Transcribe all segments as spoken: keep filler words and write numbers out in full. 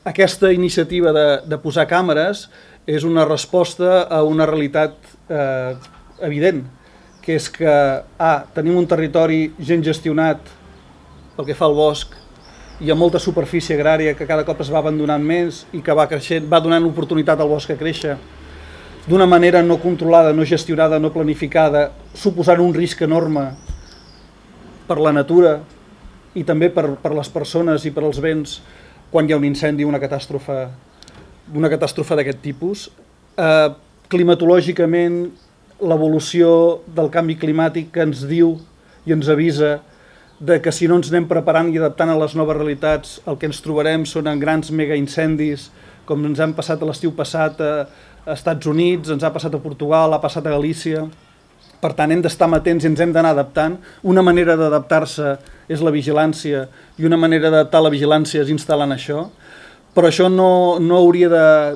aquesta iniciativa de, de posar càmeres és una resposta a una realitat eh, evident, que és que A, tenim un territori gent gestionat pel que fa al bosc, hi ha molta superfície agrària que cada cop es va abandonant més i que va creixent, va donant oportunitat al bosc a créixer d'una manera no controlada, no gestionada, no planificada, suposant un risc enorme per la natura i també per, per les persones i per als béns quan hi ha un incendi o una catàstrofe, una catàstrofe d'aquest tipus. Eh, climatològicament, l'evolució del canvi climàtic que ens diu i ens avisa de que si no ens anem preparant i adaptant a les noves realitats, el que ens trobarem són en grans mega incendis, com ens han passat a l'estiu passat a, a Estats Units, ens ha passat a Portugal, ha passat a Galícia. Per tant, hem d'estar amatents i ens hem d'anar adaptant. Una manera d'adaptar-se és la vigilància i una manera d'adaptar la vigilància és instal·lant això, però això no, no hauria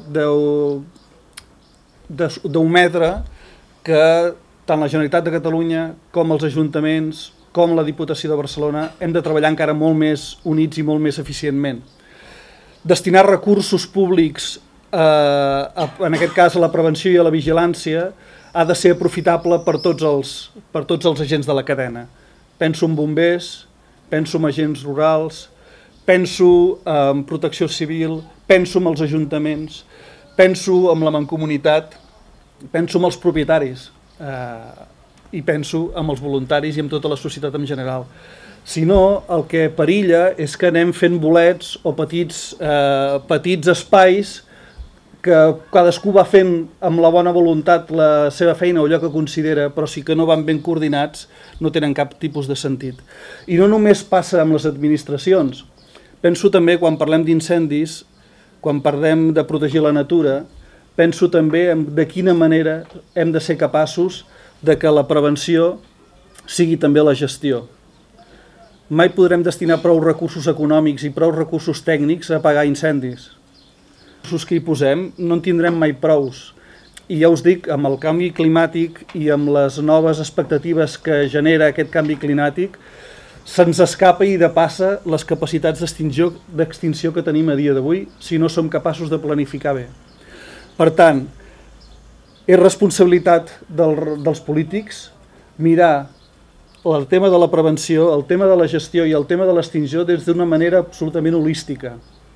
d'ometre que tant la Generalitat de Catalunya com els ajuntaments com la Diputació de Barcelona hem de treballar encara molt més units i molt més eficientment. Destinar recursos públics, eh, a, en aquest cas a la prevenció i a la vigilància, ha de ser aprofitable per tots els, per tots els agents de la cadena. Penso en bombers, penso en agents rurals, penso en protecció civil, penso en els ajuntaments, penso en la mancomunitat, penso en els propietaris, eh, i penso en els voluntaris i en tota la societat en general. Si no, el que perilla és que anem fent bolets o petits, eh, petits espais que cadascú va fent amb la bona voluntat la seva feina o allò que considera, però si que no van ben coordinats no tenen cap tipus de sentit. I no només passa amb les administracions. Penso també, quan parlem d'incendis, quan parlem de protegir la natura, penso també de quina manera hem de ser capaços de que la prevenció sigui també la gestió. Mai podrem destinar prou recursos econòmics i prou recursos tècnics a apagar incendis. Els recursos que hi posem no en tindrem mai prous. I ja us dic, amb el canvi climàtic i amb les noves expectatives que genera aquest canvi climàtic, se'ns escapa i depassa les capacitats d'extinció que tenim a dia d'avui si no som capaços de planificar bé. Per tant, és responsabilitat del, dels polítics mirar el tema de la prevenció, el tema de la gestió i el tema de l'extinció des d'una manera absolutament holística.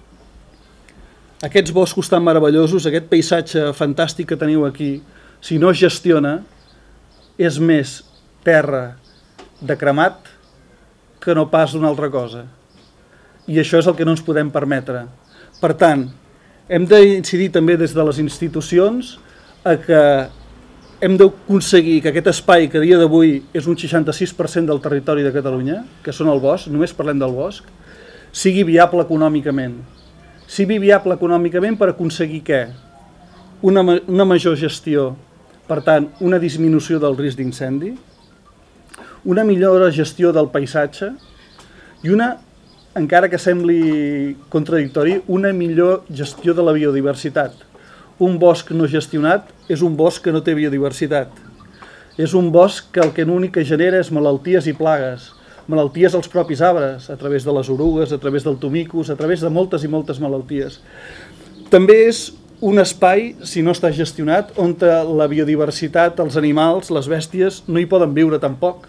Aquests boscos tan meravellosos, aquest paisatge fantàstic que teniu aquí, si no es gestiona, és més terra de cremat que no pas d'una altra cosa. I això és el que no ens podem permetre. Per tant, hem d'incidir també des de les institucions a que hem d'aconseguir que aquest espai que a dia d'avui és un seixanta-sis per cent del territori de Catalunya, que són el bosc, només parlem del bosc, sigui viable econòmicament. Sigui viable econòmicament per aconseguir què? Una, una major gestió, per tant, una disminució del risc d'incendi, una millora gestió del paisatge i una, encara que sembli contradictori, una millor gestió de la biodiversitat. Un bosc no gestionat és un bosc que no té biodiversitat. És un bosc que el que l'únic que genera és malalties i plagues. Malalties als propis arbres, a través de les orugues, a través del tomicus, a través de moltes i moltes malalties. També és un espai, si no està gestionat, on la biodiversitat, els animals, les bèsties, no hi poden viure tampoc.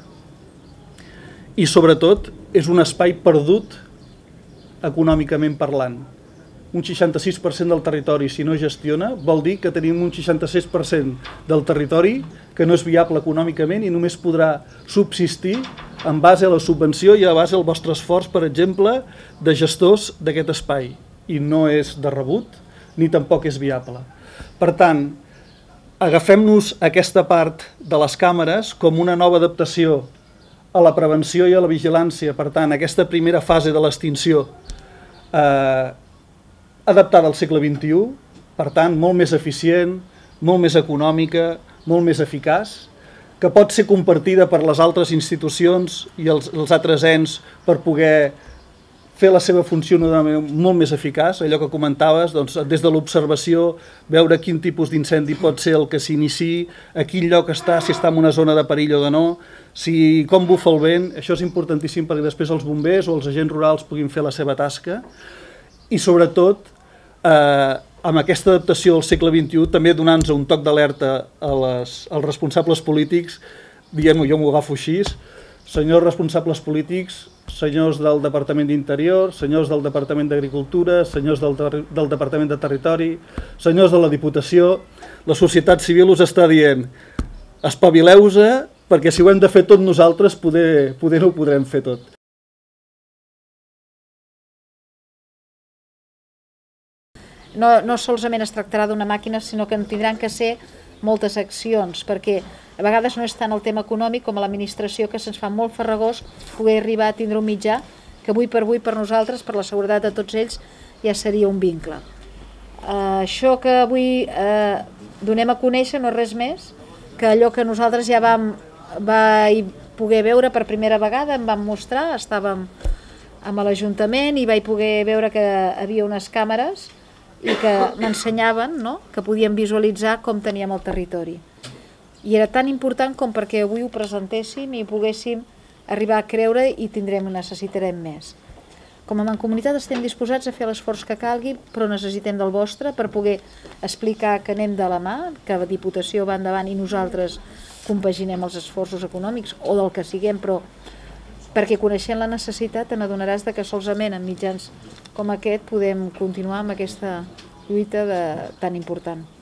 I sobretot és un espai perdut econòmicament parlant. Un seixanta-sis per cent del territori, si no gestiona, vol dir que tenim un seixanta-sis per cent del territori que no és viable econòmicament i només podrà subsistir en base a la subvenció i a base al vostre esforç, per exemple, de gestors d'aquest espai. I no és de rebut, ni tampoc és viable. Per tant, agafem-nos aquesta part de les càmeres com una nova adaptació a la prevenció i a la vigilància. Per tant, aquesta primera fase de l'extinció eh, adaptada al segle vint-i-u, per tant, molt més eficient, molt més econòmica, molt més eficaç, que pot ser compartida per les altres institucions i els, els altres ens per poder fer la seva funció d'una manera molt més eficaç, allò que comentaves, doncs, des de l'observació, veure quin tipus d'incendi pot ser el que s'iniciï, a quin lloc està, si està en una zona de perill o de no, si, com bufa el vent. Això és importantíssim perquè després els bombers o els agents rurals puguin fer la seva tasca i, sobretot, eh, amb aquesta adaptació al segle vint-i-u, també donant-nos un toc d'alerta als responsables polítics, dient-ho, jo m'ho agafo així, senyors responsables polítics, senyors del Departament d'Interior, senyors del Departament d'Agricultura, senyors del, del Departament de Territori, senyors de la Diputació, la societat civil us està dient espavileu-se, perquè si ho hem de fer tot nosaltres, poder, poder no ho podrem fer tot. No, no solament es tractarà d'una màquina, sinó que en tindran que ser moltes accions, perquè a vegades no és tant el tema econòmic com a l'administració, que se'ns fa molt farragós poder arribar a tindre un mitjà que avui per avui per nosaltres, per la seguretat de tots ells, ja seria un vincle. Uh, això que avui uh, donem a conèixer no és res més que allò que nosaltres ja vam va poder veure per primera vegada, em vam mostrar, estàvem amb l'Ajuntament i vaig poder veure que hi havia unes càmeres i que m'ensenyaven, no?, que podíem visualitzar com teníem el territori. I era tan important com perquè avui ho presentéssim i poguéssim arribar a creure i tindrem, necessitarem més. Com a Mancomunitat estem disposats a fer l'esforç que calgui, però necessitem del vostre per poder explicar que anem de la mà, que la Diputació va endavant i nosaltres compaginem els esforços econòmics o del que siguem, però perquè coneixent la necessitat te n'adonaràs que solament amb mitjans com aquest podem continuar amb aquesta lluita de, tan important.